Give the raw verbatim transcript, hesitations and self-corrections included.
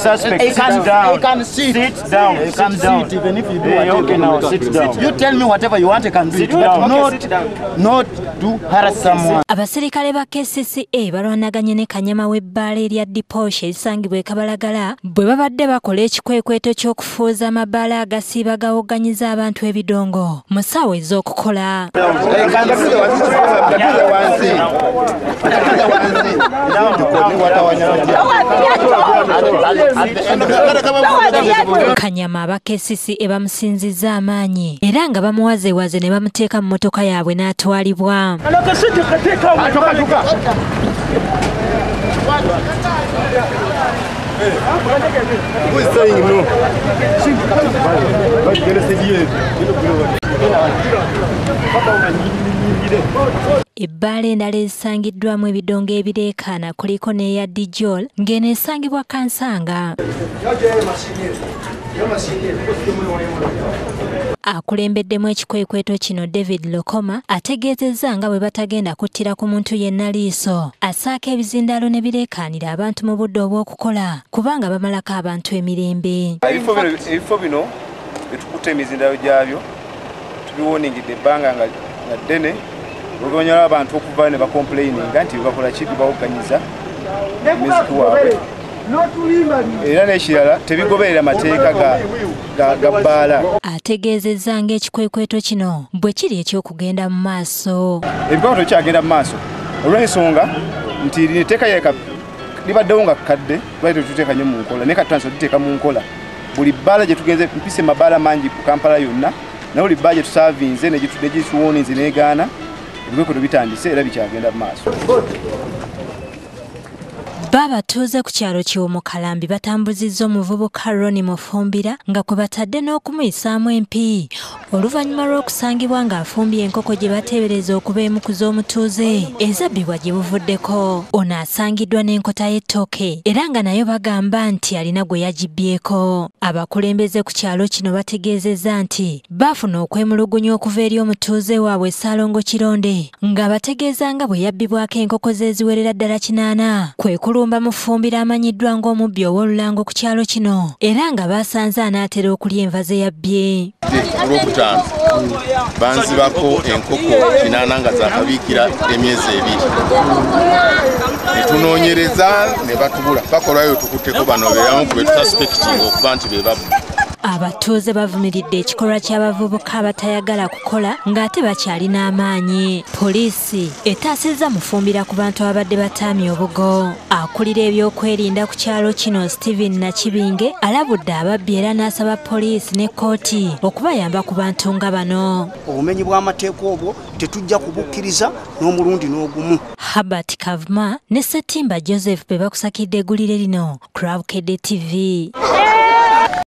suspect. Sit down. You can sit. Sit down. You can sit even if you do hey, okay, now sit down. You tell me whatever you want, I can do it, but not, not to harass someone. Abaserikale ba K C C A Balwanaganye ne kanyama w'ebbaala erya Diposhe erisangibwa e Kabalagala bwe babadde bakola ekikwekweto ky'okufuuza amabaala agasiiba gawoganyiza abantu ebidongo mu ssaawa ez'okukola. Kanyama aba K C C A bamusinzizza amaanyi era nga bamuwazewaze ne bamuteeka mu mmotoka yaabwe n'atwalibwa. Ebbaala endala ezisangiddwamu ebidongo ebireekaana kuliko n'eya Dijol ng'eno esangibwa Kansanga. Akulembeddemu ekikwekweto kino David Lokoma ategeezezza nga bwe batagenda kuttira ku muntu yenna liiso assaako ebizindaalo ne bireekaanira abantu mu budde obw'okukola kubanga bamalako abantu emirembe. Ebifo bino betukutte emizindaalo gyabyo tubiwoningidde ebbanga nga ddene oluvannyuma abantu okuva ne bakomplaininga nti bakola ki bibawoganyiza emiziki waabwe era n'ekirala tebigoberera mateeka ga bbaala. Ategeezezza ng'ekikwekweto kino bwe kiri eky'okugenda mu maaso. Ebikwekweto kyagenda mu maaso olw'ensonga nti etteeka yeka libaddewo nga kadde lwali tetuteeka nnyo mu nkola naye kati tuteeka mu nkola buli bbaala gye tugenze mpise mabaala mangi ku Kampala yonna naye buli bbaala gye tusaavinze ne gituwoninze n'egaana ebikwekweto bitandise era bikyagenda mu maaso. Babatuuze ku kyalo ky'Omukalambi batambuzizza omuvubuka Ronnie Mufumbira nga kwe batadde n'okumuyisaamu empi oluvannyuma lw'okusangibwa ng'afumbye enkoko gye bateebereza okuba emu ku z'omutuuze ezabbibwa gye buvuddeko. Ono asangiddwa n'enkota y'ettooke era nga nayo bagamba nti alina gwe yagibbyeko. Abakulembeze ku kyalo kino bategeezezza nti baafuna okwemulugunya okuva eri omutuuze waabwe Ssaalongo Kironde nga bategeeza nga bwe yabbibwako enkoko ze ziwerera ddala kinaana kwe Lumba Mufumbira amanyiddwa ng'omubbi ow'olulango ku kyalo kino era nga basanze anaatera okulya enva ze yabbye. Olwokutaano banzibako enkoko kinaana nga zaakabiikira emyezi ebiri ne tunoonyereza ne batubula bakolayo tukutteko bano beeramu ku be tutasuspekitinga okuba nti be babbu. Abatuuze bavumiridde ekikolwa ky'abavubuka abatayagala kukola ng'ate bakyalina amaanyi. Poliisi etaasizza Mufumbira ku bantu abadde bataamye obugo. Akulira ebyokwerinda ku kyalo kino Stephen Nakibinge alabudde ababbi era n'asaba poliisi ne kkooti okubayamba ku bantu nga bano. Obumenyi bw'amateeka obwo tetujja kubukkiriza n'omulundi n'ogumu. Herbert Kavuma ne Ssettimba Joseph be bakusakidde eggulire lino Crowd T V.